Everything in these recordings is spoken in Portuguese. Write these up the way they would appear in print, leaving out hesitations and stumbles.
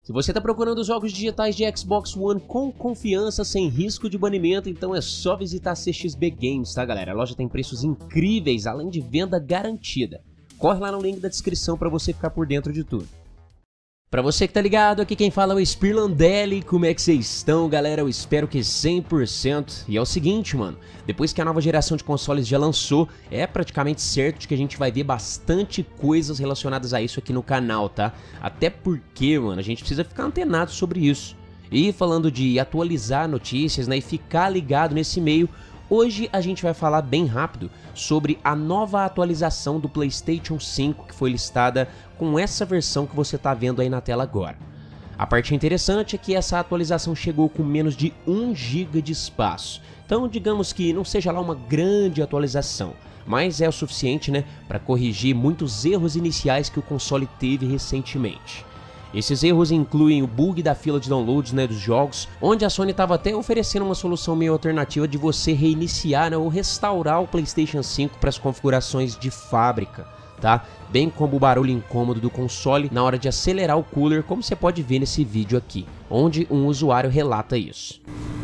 Se você está procurando jogos digitais de Xbox One com confiança, sem risco de banimento, então é só visitar a CXB Games, tá galera? A loja tem preços incríveis, além de venda garantida. Corre lá no link da descrição para você ficar por dentro de tudo. Pra você que tá ligado, aqui quem fala é o Spirlandelli. Como é que vocês estão, galera? Eu espero que 100%. E é o seguinte, mano, depois que a nova geração de consoles já lançou, é praticamente certo de que a gente vai ver bastante coisas relacionadas a isso aqui no canal, tá? Até porque, mano, a gente precisa ficar antenado sobre isso. E falando de atualizar notícias, né, e ficar ligado nesse meio, hoje a gente vai falar bem rápido sobre a nova atualização do PlayStation 5 que foi listada com essa versão que você está vendo aí na tela agora. A parte interessante é que essa atualização chegou com menos de 1 GB de espaço, então digamos que não seja lá uma grande atualização, mas é o suficiente, né, para corrigir muitos erros iniciais que o console teve recentemente. Esses erros incluem o bug da fila de downloads, né, dos jogos, onde a Sony estava até oferecendo uma solução meio alternativa de você reiniciar, né, ou restaurar o PlayStation 5 para as configurações de fábrica, tá? Bem como o barulho incômodo do console na hora de acelerar o cooler, como você pode ver nesse vídeo aqui, onde um usuário relata isso.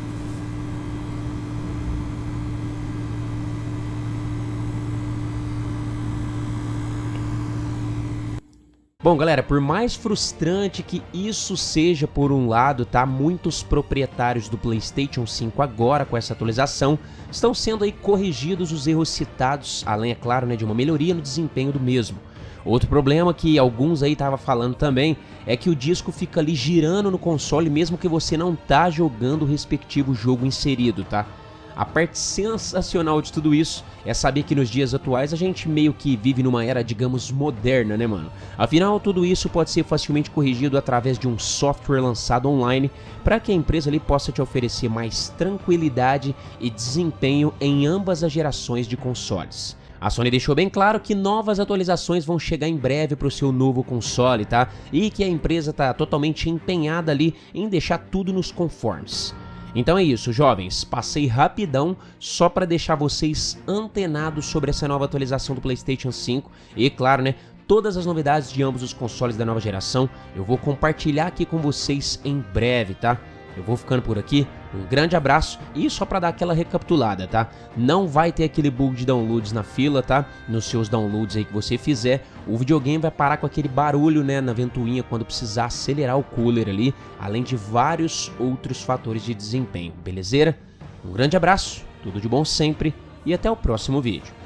Bom, galera, por mais frustrante que isso seja por um lado, tá? Muitos proprietários do PlayStation 5 agora com essa atualização estão sendo aí corrigidos os erros citados, além, é claro, né, de uma melhoria no desempenho do mesmo. Outro problema que alguns aí estavam falando também é que o disco fica ali girando no console mesmo que você não tá jogando o respectivo jogo inserido, tá? A parte sensacional de tudo isso é saber que nos dias atuais a gente meio que vive numa era, digamos, moderna, né, mano? Afinal, tudo isso pode ser facilmente corrigido através de um software lançado online para que a empresa ali possa te oferecer mais tranquilidade e desempenho em ambas as gerações de consoles. A Sony deixou bem claro que novas atualizações vão chegar em breve para o seu novo console, tá? E que a empresa tá totalmente empenhada ali em deixar tudo nos conformes. Então é isso, jovens, passei rapidão só para deixar vocês antenados sobre essa nova atualização do PlayStation 5 e, claro, né, todas as novidades de ambos os consoles da nova geração eu vou compartilhar aqui com vocês em breve, tá? Eu vou ficando por aqui, um grande abraço e só para dar aquela recapitulada, tá? Não vai ter aquele bug de downloads na fila, tá? Nos seus downloads aí que você fizer, o videogame vai parar com aquele barulho, né, na ventoinha quando precisar acelerar o cooler ali, além de vários outros fatores de desempenho, belezeira? Um grande abraço, tudo de bom sempre e até o próximo vídeo.